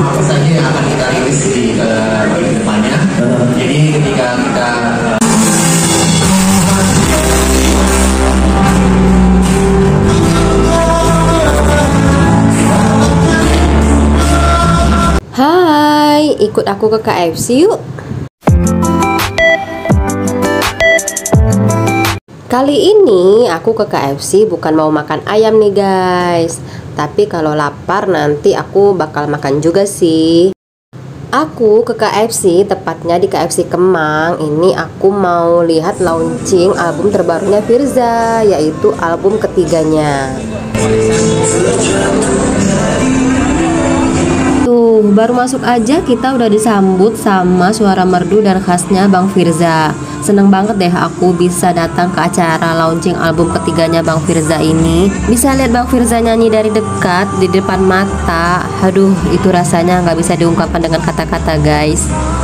apa saja yang akan kita rilis di depannya. Jadi ketika kita Hai, ikut aku ke KFC yuk. Kali ini aku ke KFC bukan mau makan ayam nih guys, tapi kalau lapar nanti aku bakal makan juga sih. Aku ke KFC, tepatnya di KFC Kemang. Ini aku mau lihat launching album terbarunya Firza, yaitu album ketiganya. Tuh, baru masuk aja kita udah disambut sama suara merdu dan khasnya Bang Firza. Seneng banget deh aku bisa datang ke acara launching album ketiganya Bang Firza ini. Bisa lihat Bang Firza nyanyi dari dekat di depan mata. Aduh, itu rasanya nggak bisa diungkapkan dengan kata-kata guys.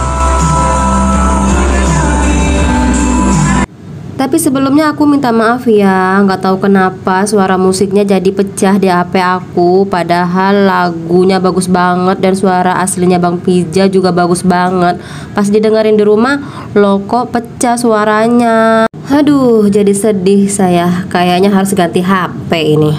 Tapi sebelumnya aku minta maaf ya, nggak tahu kenapa suara musiknya jadi pecah di HP aku. Padahal lagunya bagus banget dan suara aslinya Bang Firza juga bagus banget. Pas didengerin di rumah, loh kok pecah suaranya. Aduh, jadi sedih saya. Kayaknya harus ganti HP ini.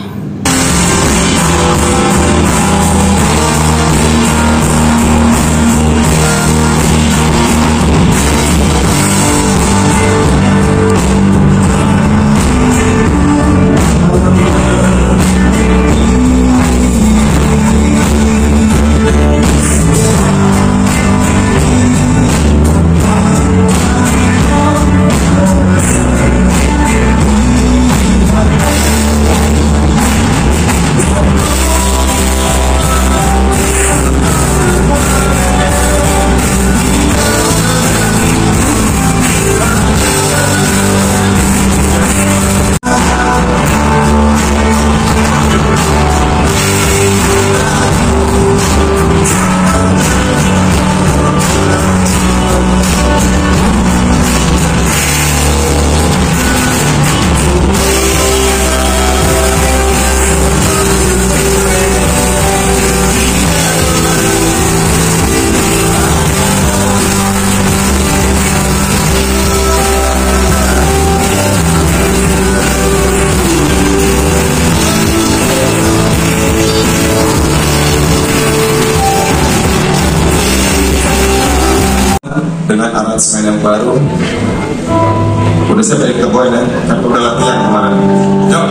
Dengan aransemen yang baru. Udah saya balik ke boy ya, kan udah latihan kemarin. Yuk.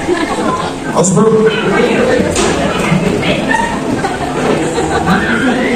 Osbro.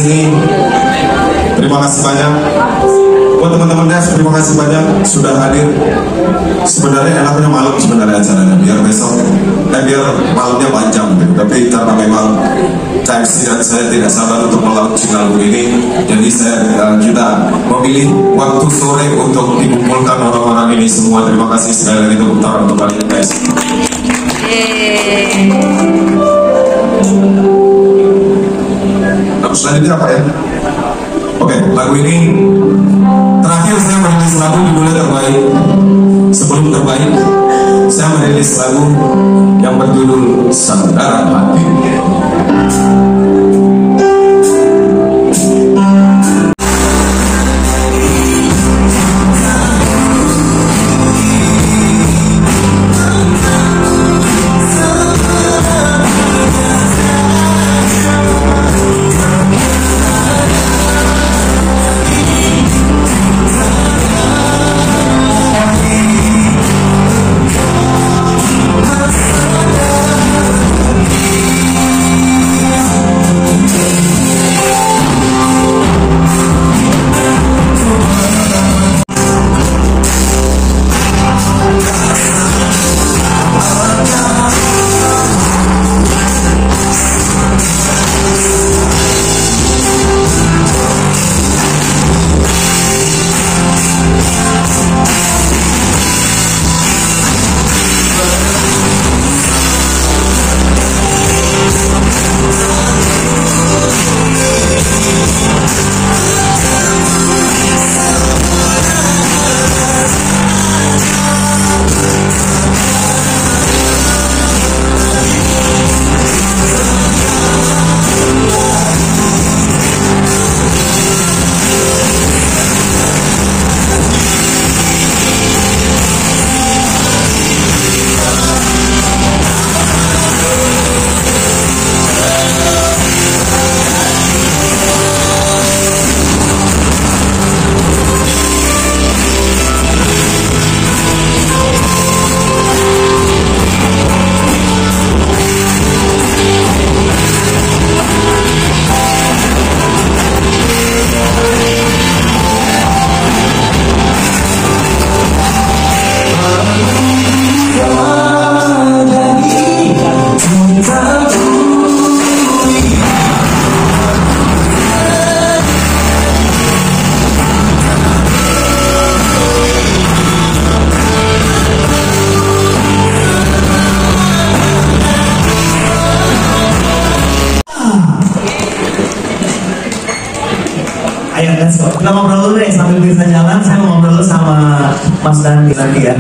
sini. Terima kasih banyak. Buat teman-teman Dev, terima kasih banyak sudah hadir. Sebenarnya enaknya malam sebenarnya acaranya, biar besok, biar malamnya panjang gitu. Tapi karena memang KFC dan saya tidak sabar untuk melaunching album ini, jadi kita memilih waktu sore untuk dikumpulkan orang-orang ini semua. Terima kasih sekali lagi tepuk tangan untuk kalian guys. Lalu selanjutnya apa ya? Oke, lagu ini terakhir saya merilis lagu judulnya Terbaik. Sebelum Terbaik, saya merilis lagu yang berjudul Sandaran Hati. Kita ngobrol dulu deh sambil bisa jalan. Saya mau ngobrol dulu sama Mas Dandi nanti ya.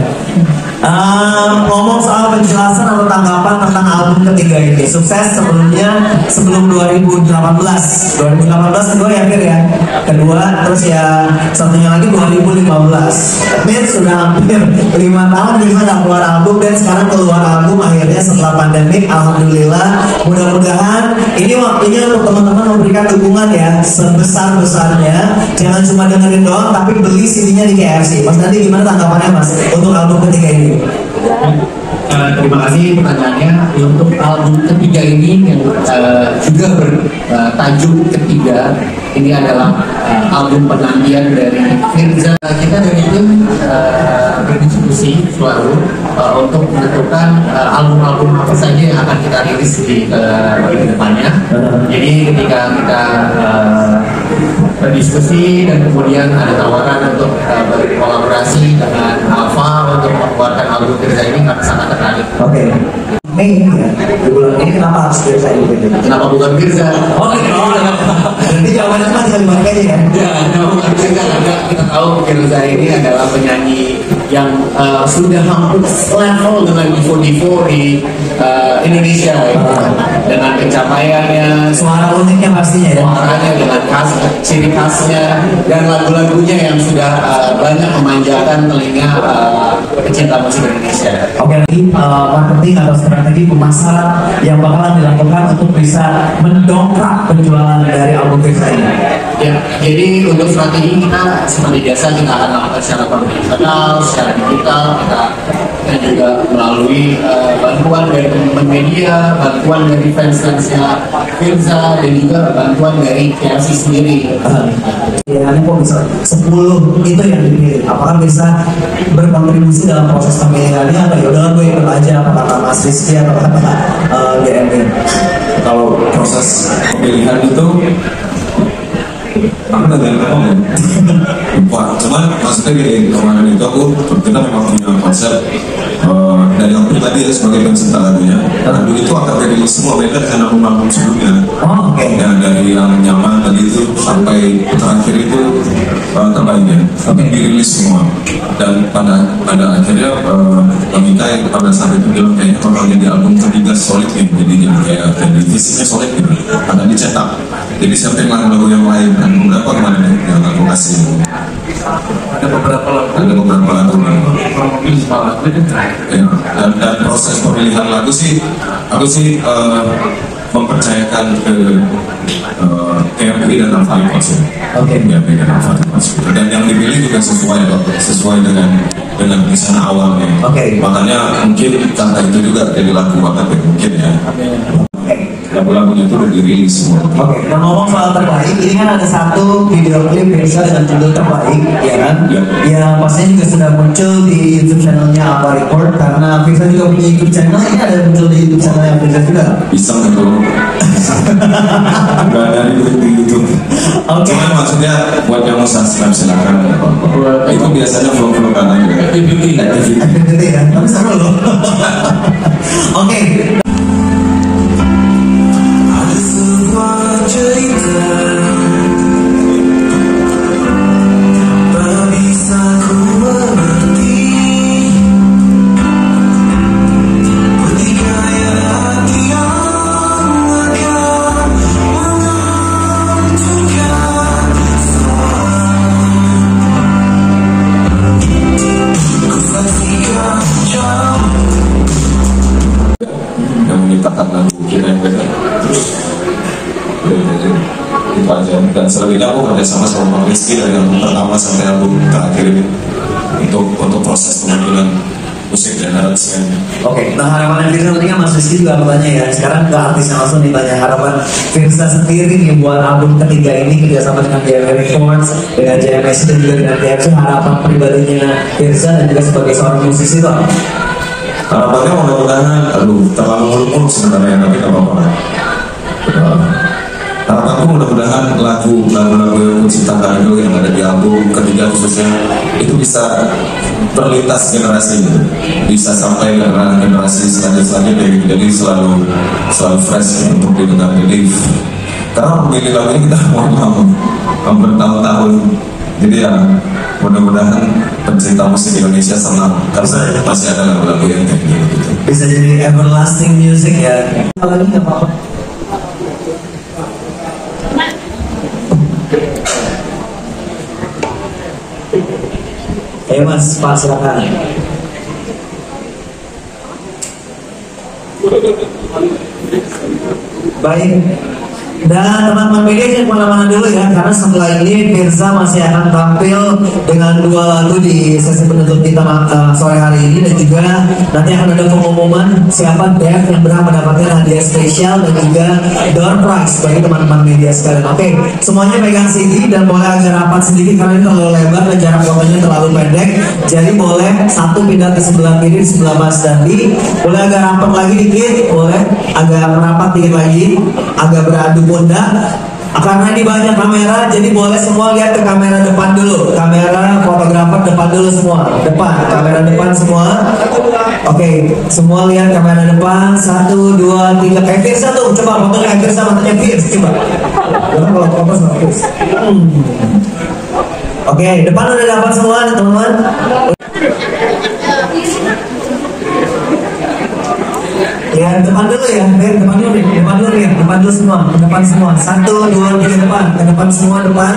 Ngomong soal penjelasan atau tanggapan tentang album ketiga ini. Sukses sebelum 2018 kedua ya Fir ya. Kedua terus ya satunya lagi 2015. Min sudah hampir 5 tahun bisa nggak keluar album, dan sekarang keluar album akhirnya setelah pandemik. Alhamdulillah, mudah-mudahan ini waktunya untuk teman-teman memberikan dukungan ya sebesar-besarnya. Jangan cuma dengerin doang, tapi beli CD-nya di KFC. Mas Dandi gimana tanggapannya Mas untuk album ketiga ini? Terima kasih pertanyaannya. Untuk album ketiga ini yang juga bertajuk Ketiga, ini adalah album penantian dari Firza. Kita dari tim berdiskusi selalu untuk menentukan album-album apa saja yang akan kita rilis di depannya. Jadi ketika kita berdiskusi dan kemudian ada tawaran untuk berkolaborasi dengan Alfa untuk mengeluarkan album Firza ini, kami sangat tertarik. Oke. Ini kenapa harus Firza ini? Kenapa bukan Firza? Oh, jadi jawabannya cuma tinggal dipakai aja kan? Ya, kenapa bukan Firza? Karena kita tahu Firza ini adalah penyanyi yang sudah hampir level dengan divo-divo di Indonesia ya. Dengan pencapaiannya, Suara uniknya pastinya ya. suaranya dengan ciri khasnya, dan lagu-lagunya yang sudah banyak memanjakan telinga pecinta musik Indonesia. Oke, lagi marketing atau strategi pemasaran yang bakalan dilakukan untuk bisa mendongkrak penjualan dari album Firsa ini? Ya, jadi untuk strategi kita seperti biasa kita akan lakukan secara konvensional, secara digital, kita juga melalui bantuan dari teman media, bantuan dari fans-fansnya Firsa, dan juga bantuan dari KFC sendiri. Pilihannya kok bisa 10 itu yang dipilih? Apakah bisa berkontribusi dalam proses pemilihannya atau yaudah gue ikut aja apa kata Mas Rizky atau kata DMD? Kalau proses pemilihan itu aku nggak ada ngomong lupa, cuman maksudnya gini, kemarin itu kita memang punya konsep dari aku pribadi ya sebagai pencipta lagunya. Lagu itu akan dari semua beda dengan album-album sebelumnya. Ya, dari yang nyaman tadi itu sampai terakhir itu terbaiknya dirilis semua. Dan pada akhirnya Mika yang pada saat itu bilang kayaknya bakal jadi album ketiga solid nih, jadi kayak visinya solid gitu, akan dicetak. Jadi siapin lagu-lagu yang lain, dan beberapa kemarin yang aku kasih. Ada beberapa lagu ya, dan proses pemilihan lagu sih aku sih mempercayakan ke KMP dan Alfari Kos. KMP dan Alfari Kos. Dan yang dipilih juga sesuai dengan kisah awalnya. Makanya mungkin kata itu juga jadi lagu banget ya, mungkin ya. Lagu-lagunya itu udah dirilis semua. Nah ngomong soal terbaik, ini kan ada satu video klip Firsa dengan judul Terbaik, ya kan? Yang pastinya juga sudah muncul di YouTube channelnya Alfa Record, karena Firsa juga punya YouTube channel. Ini ada muncul di YouTube channelnya Firsa juga. Bisa itu. Gak ada di YouTube. Cuman maksudnya buat yang mau subscribe silakan. Itu biasanya vlog-vlog kanan juga. Activity ya, tapi seru loh. Oke. Dan selebihnya aku kerjasama sama Bang Rizky dari album pertama sampai album terakhir ini untuk proses pemilihan musik dan aransemennya. Nah harapan Firsa tadi kan Mas Rizky juga bertanya ya. Sekarang ke artisnya langsung ditanya harapan Firsa sendiri nih buat album ketiga ini kerjasama dengan JMS Records, dengan JMS dan juga dengan TFC. Harapan pribadinya Firsa dan juga sebagai seorang musisi itu apa? Harapannya mudah-mudahan, terlalu muluk-muluk sebenarnya, tapi gak apa-apa. Harapanku mudah-mudahan lagu-lagu yang menciptakan itu yang ada di album ketiga khususnya itu bisa berlintas generasi gitu, bisa sampai ke generasi selanjutnya, jadi selalu fresh untuk didengar. Jadi karena memilih lagu ini kita mau bertahun-tahun, jadi ya mudah-mudahan pencinta musik Indonesia senang karena masih ada lagu-lagu yang kayak gitu. Bisa jadi everlasting music ya. Kalau ini nggak apa-apa. Mas, Pak silakan. Baik. Dan teman-teman media jangan kemana-mana dulu ya, karena setelah ini Firsa masih akan tampil dengan 2 lagu di sesi penutup kita sore hari ini, dan juga nanti akan ada pengumuman siapa Dev yang berhak mendapatkan hadiah spesial dan juga door prize bagi teman-teman media sekalian. Oke, semuanya pegang CD dan boleh agak rapat sedikit karena ini terlalu lebar dan jarak fotonya terlalu pendek. Jadi boleh satu pindah ke sebelah kiri, di sebelah Mas Dandi. Boleh agak rapat lagi dikit, boleh agak merapat dikit lagi, agak beradu pundak. Karena ini banyak kamera, jadi boleh semua lihat ke kamera depan dulu. Kamera fotografer depan dulu semua. Depan, kamera depan semua. Oke, semua lihat kamera depan. 1, 2, 3. Kayak Firsa tuh, coba foto kayak Firsa, matanya Firsa, coba. Jangan kalau foto sama Firsa. Oke, depan udah dapat semua teman-teman. Ya, depan dulu ya, depan dulu ya, depan dulu semua, depan semua. 1, 2, 3 depan, ke depan semua depan.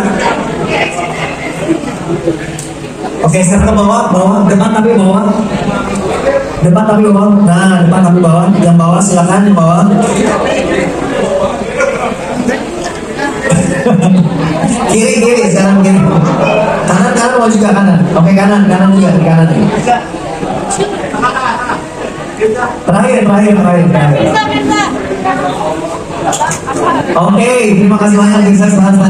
Oke, sekarang ke bawah, depan tapi bawah. Depan tapi bawah. Nah, depan tapi bawah. Yang bawah silakan, yang bawah. Kiri, sekarang kiri. Kanan mau juga kanan. Oke, kanan juga di kanan nih. Terakhir. Oke, terima kasih banyak bisa selesai.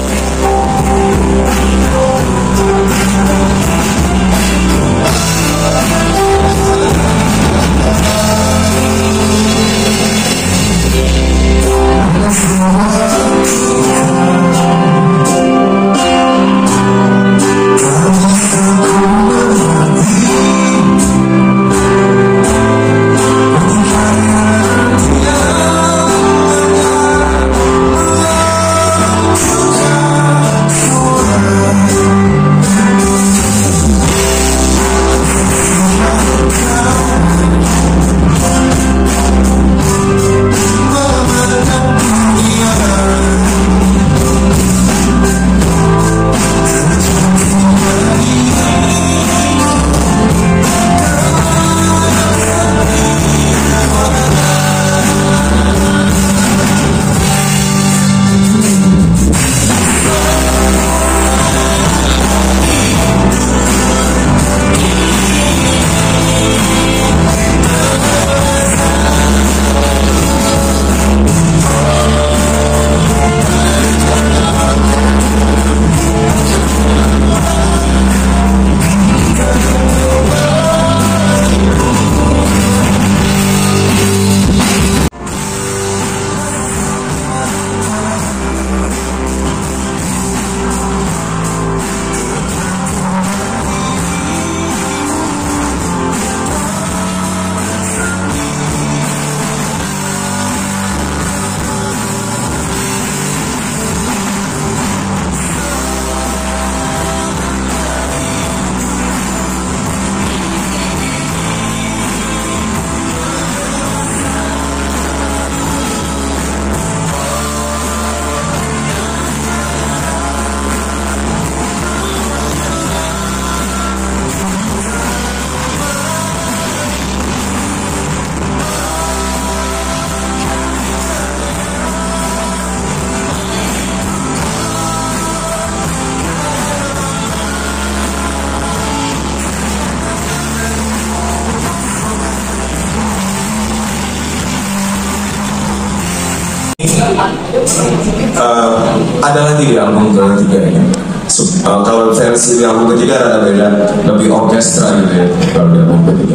Ada lagi di album ketiga ini. Kalau versi di album ketiga ada beda, lebih orkestra gitu ya. Kalau di album ketiga.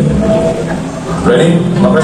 Ready? Okay.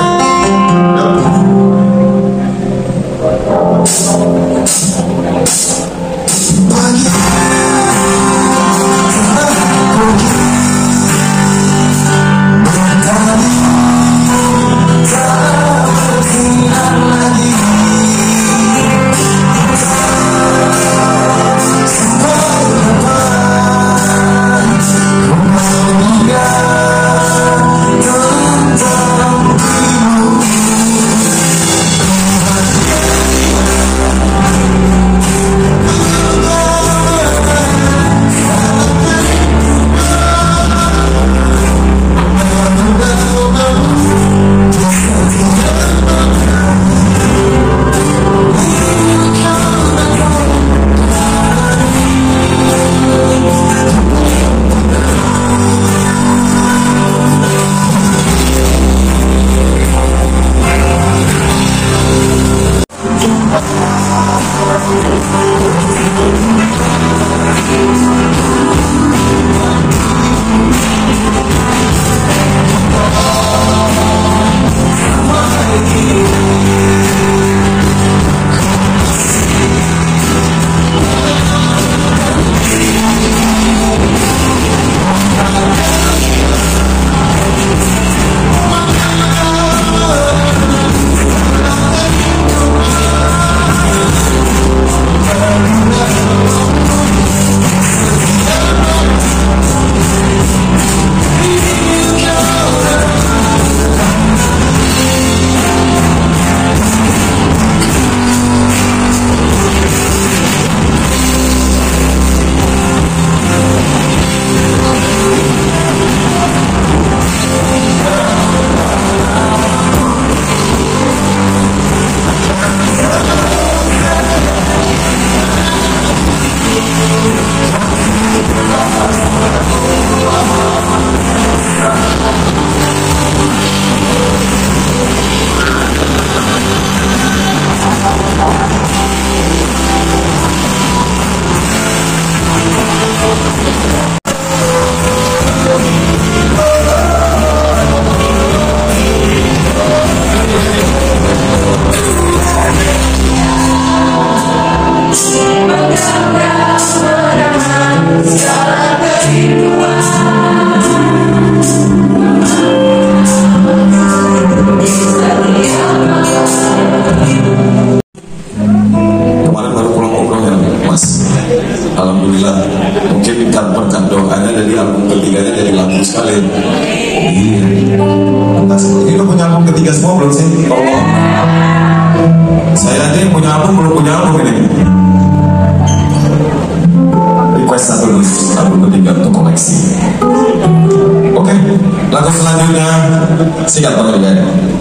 bagus sekali. Iya. Fantastis. Ini udah punya album ketiga semua belum sih? Oh. Saya aja yang punya album belum punya album ini. Request satu dulu album ketiga untuk koleksi. Oke, lagu selanjutnya sikat banget ya.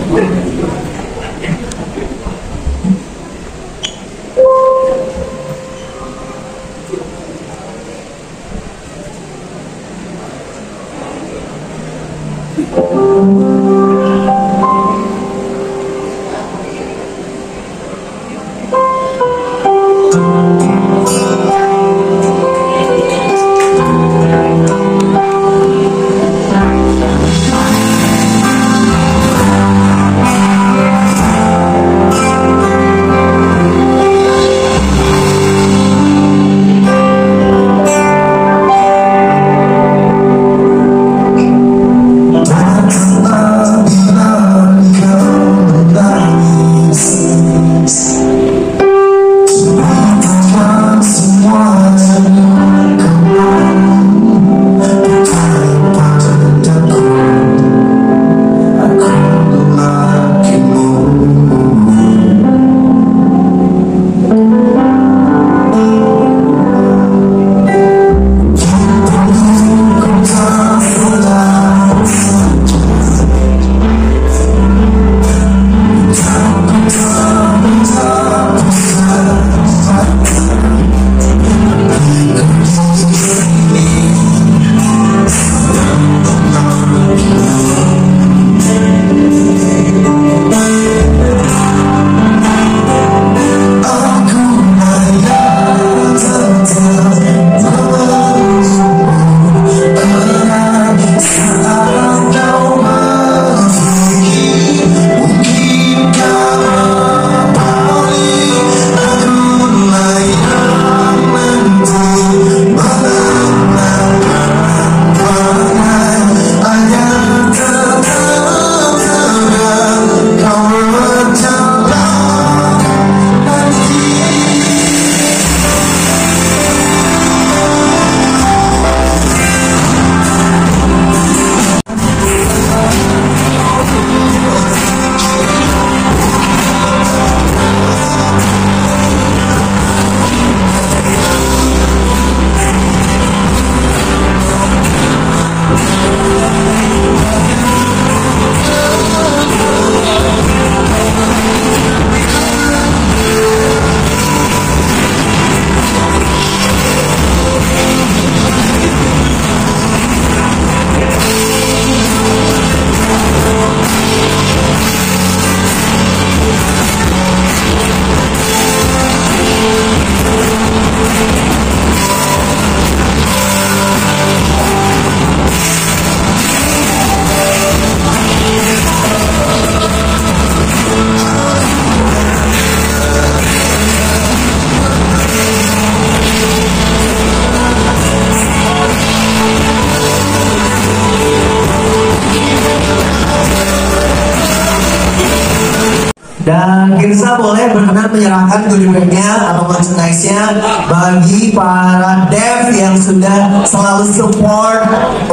Dan Firza boleh berkenan menyerahkan goodie bag-nya atau merchandise-nya bagi para dev yang sudah selalu support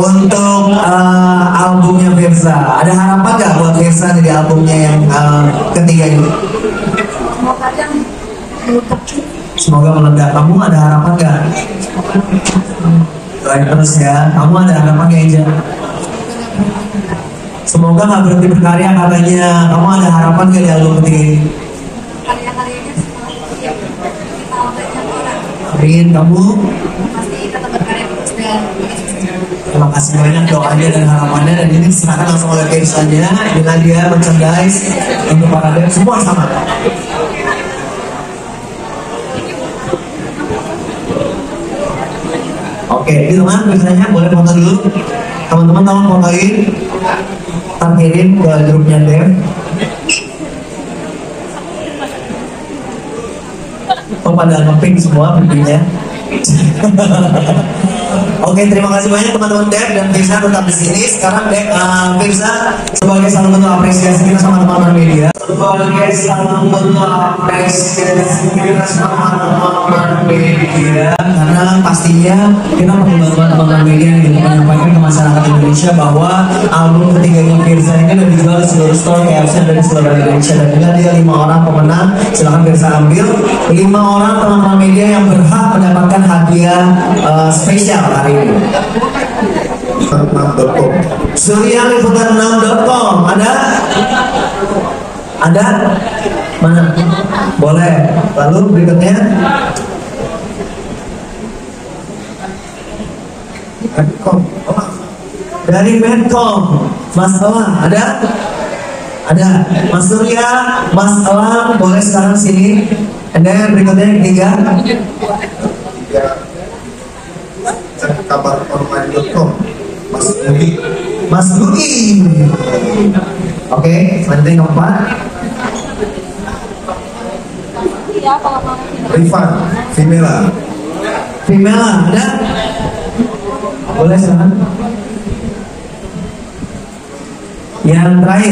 untuk albumnya Firza. Ada harapan nggak buat Firza dari albumnya yang ketiga ini? Semoga meledak. Kamu ada harapan nggak? Doain terus ya. Kamu ada harapan nggak, Eja? Semoga nggak berhenti berkarya katanya. Kamu ada harapan nggak di album ketiga ini? Karya-karyanya semua siap kita banyak orang. Amin. Kamu? Pasti tetap berkarya terus dan Terima kasih banyak doanya dan harapannya. Dan ini silakan langsung oleh Firza-nya dengan dia merchandise untuk para dev semua sama. Oke, ini teman biasanya boleh foto dulu. Teman-teman tolong fotoin, kirim ke grupnya Dev. Oh, pada ngeping semua pentingnya. Oke, terima kasih banyak teman-teman Dev dan Firza tetap di sini. Sekarang Dev, Firza sebagai salah satu apresiasi kita sama teman-teman media. sebagai satu bentuk apresiasi kita sama teman-teman media, karena pastinya kita perlu bantuan teman-teman media yang untuk menyampaikan ke masyarakat Indonesia bahwa album ketiganya Firza ini udah dijual di seluruh store KFC dan di seluruh Indonesia, dan ini dia 5 orang pemenang. Silahkan Firza ambil 5 orang teman-teman media yang berhak mendapatkan hadiah spesial hari ini. 6.com. Surya Liputan 6.com ada? Ada? Mana? Boleh. Lalu berikutnya dari Medcom, Mas Elang ada? Ada. Mas Surya, Mas Elang boleh sekarang sini. Dan berikutnya yang ketiga. Kabar online.com. Mas Budi. Mas Budi. Oke, nanti yang keempat. Rifan Vimela. Vimela ada? Boleh silakan. Yang terakhir,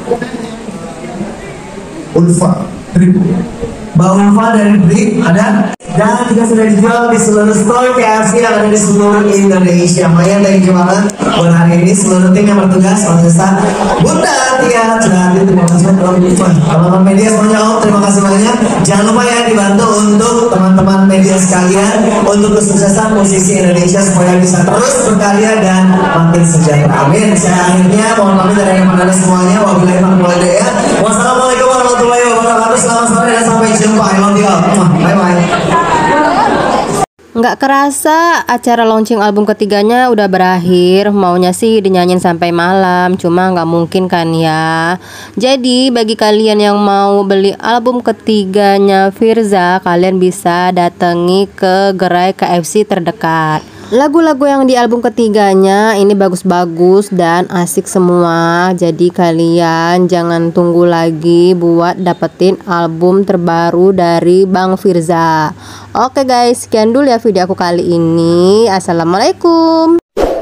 Ulfa Trip. Mbak Ulfa dari Brik ada? Dan juga sudah dijual di seluruh store KFC yang ada di seluruh Indonesia. Makanya thank you banget buat hari ini seluruh tim yang bertugas. Pemirsa Bunda Tia Celati, terima kasih banyak. Teman-teman media semuanya, terima kasih banyak. Jangan lupa ya dibantu untuk teman-teman media sekalian untuk kesuksesan musisi Indonesia supaya bisa terus berkarya dan makin sejahtera. Amin. Saya akhirnya mohon pamit dari yang semuanya. Wabillahi taufiq wal hidayah. Wassalamualaikum warahmatullahi wabarakatuh. Selamat sore dan sampai jumpa. I love you all. Bye bye. Nggak kerasa acara launching album ketiganya udah berakhir. Maunya sih dinyanyiin sampai malam, cuma nggak mungkin kan ya. Jadi bagi kalian yang mau beli album ketiganya Firza, kalian bisa datangi ke gerai KFC terdekat. Lagu-lagu yang di album ketiganya ini bagus-bagus dan asik semua. Jadi kalian jangan tunggu lagi buat dapetin album terbaru dari Bang Firza. Oke guys, sekian dulu ya video aku kali ini. Assalamualaikum.